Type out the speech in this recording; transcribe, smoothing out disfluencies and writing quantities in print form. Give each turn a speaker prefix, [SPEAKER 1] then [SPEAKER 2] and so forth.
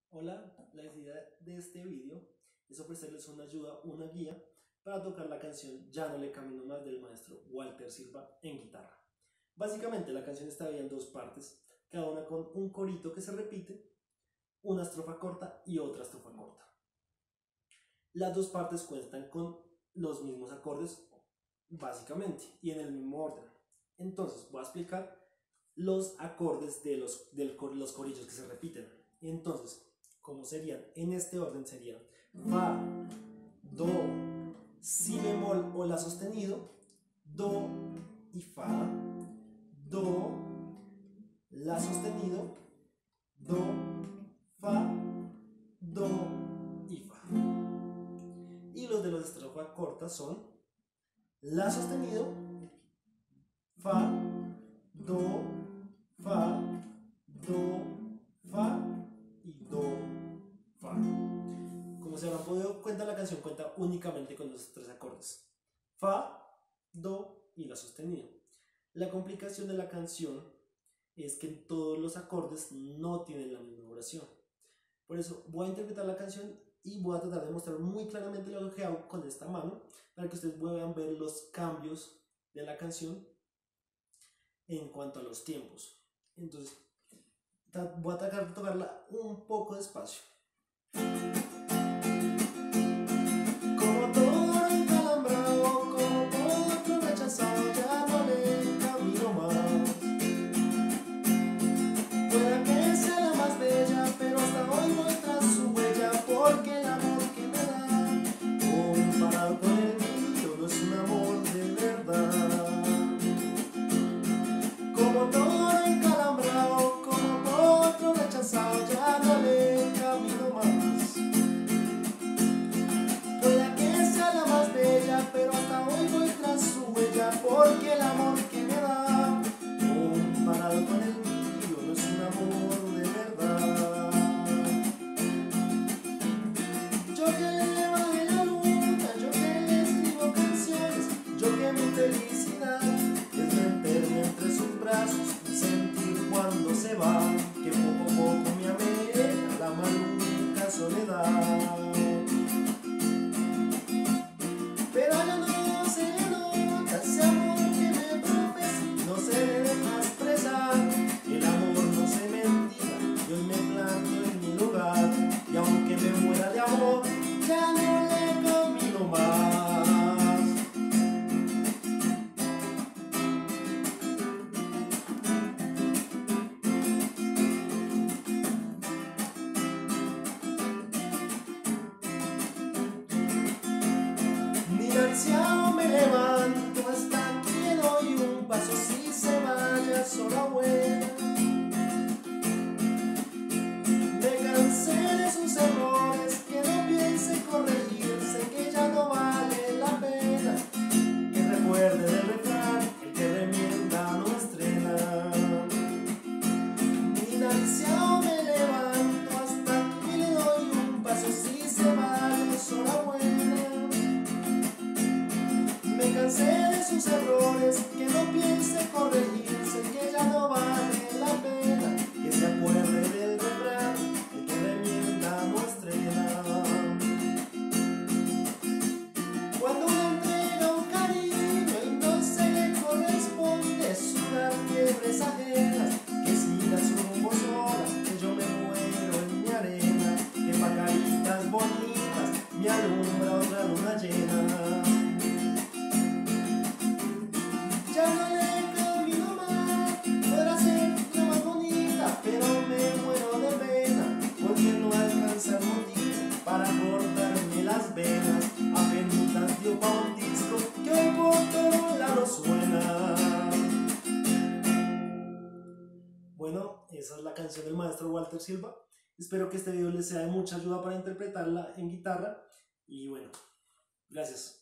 [SPEAKER 1] Hola, la idea de este video es ofrecerles una ayuda, una guía para tocar la canción Ya no le camino más del maestro Walter Silva en guitarra. Básicamente la canción está dividida en dos partes, cada una con un corito que se repite, una estrofa corta y otra estrofa corta. Las dos partes cuentan con los mismos acordes básicamente y en el mismo orden. Entonces voy a explicar los acordes de los corillos que se repiten. Entonces, como serían en este orden, serían Fa, Do, Si bemol o La sostenido, Do y Fa, Do, La sostenido, Do, Fa, Do y Fa. Y los de las estrofas cortas son La sostenido, Fa, Do, Fa, Do, Fa y Do, Fa. Como se habrán podido dar cuenta, la canción cuenta únicamente con los tres acordes: Fa, Do y La sostenido. La complicación de la canción es que todos los acordes no tienen la misma duración. Por eso voy a interpretar la canción y voy a tratar de mostrar muy claramente lo que hago con esta mano para que ustedes puedan ver los cambios de la canción en cuanto a los tiempos. Entonces voy a tratar de tocarla un poco despacio. Como todo encalambrado, como todo rechazado, ya no le camino más. Pueda que sea la más bella, pero hasta hoy voy tras su huella, porque el amor que me da, comparado con el mío, no es un amor de verdad. Como todo encalambrado, como otro rechazado, ya no le camino más. Pueda que sea la más bella, pero hasta hoy voy tras su huella, porque el amor que me da, comparado con el mío, no es un amor de verdad. Yo que le bajé la luna, yo que le escribo canciones, yo que mi felicidad es meterme entre sus brazos y sentir cuando se va, que poco a poco me amenaza la maluca soledad. Pero ya no se le nota ese amor que me profesa, no se le deja expresar. El amor no se mentira, yo me planto en mi lugar, y aunque me muera de amor, ya no le camino más. Ni ansiado me levanto, hasta que doy un paso, si se vaya sola buena. Me cansé de sus errores, que no piense corregirse, que ya no vale la pena. Que recuerde del refrán, el que remienda no estrena. Ni ansiado me levanto, hasta que le doy un paso, si se vaya sola buena. Me cansé de sus errores, que no piense corregirse, que ya no vale la pena. Que se acuerde del refrán, el que remienda no estrena. Cuando uno entrega un cariño y no se le corresponde, es una fiebres ajenas, que siga su rumbo sola, que yo me muero en mi arena, que pa' caritas bonitas me alumbra otra luna llena. Ya no le camino más, podrá ser la más bonita, pero me muero de pena, porque no alcanza el motivo para cortarme las venas. Apenas dio pa' un disco que hoy por todos lados suena. Bueno, esa es la canción del maestro Walter Silva. Espero que este video les sea de mucha ayuda para interpretarla en guitarra. Y bueno, gracias.